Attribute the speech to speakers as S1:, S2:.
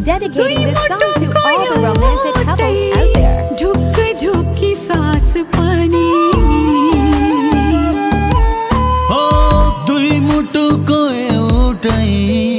S1: dedicating this song to all the romantic couples out there.
S2: ढुक ढुकी सास पनि
S3: हो दुई मुटुको एउटै